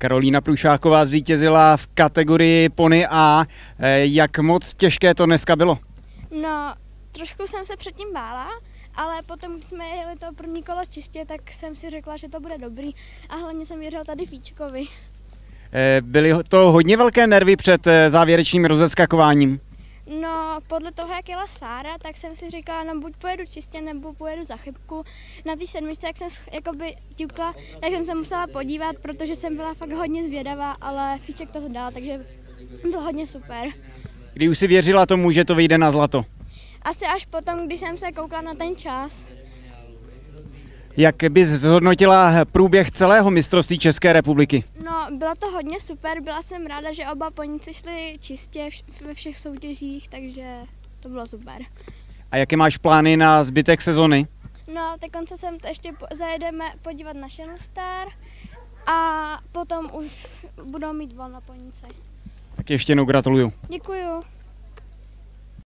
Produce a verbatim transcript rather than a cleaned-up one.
Karolína Prušáková zvítězila v kategorii Pony A. Jak moc těžké to dneska bylo? No, trošku jsem se předtím bála, ale potom, když jsme jeli to první kolo čistě, tak jsem si řekla, že to bude dobrý a hlavně jsem věřila tady Fíčkovi. Byly to hodně velké nervy před závěrečným rozeskakováním? No, podle toho, jak jela Sára, tak jsem si říkala, no buď pojedu čistě, nebo pojedu za chybku. Na té sedmičce, jak jsem jakoby ťukla, tak jsem se musela podívat, protože jsem byla fakt hodně zvědavá, ale Fíček to dal, takže bylo hodně super. Kdy už si věřila tomu, že to vyjde na zlato? Asi až potom, když jsem se koukla na ten čas. Jak bys zhodnotila průběh celého mistrovství České republiky? No, bylo to hodně super, byla jsem ráda, že oba poníci šli čistě ve všech soutěžích, takže to bylo super. A jaké máš plány na zbytek sezony? No, teď konce sem ještě zajedeme podívat na Channel Star a potom už budou mít volno poníci. Tak ještě jednou gratuluju. Děkuju.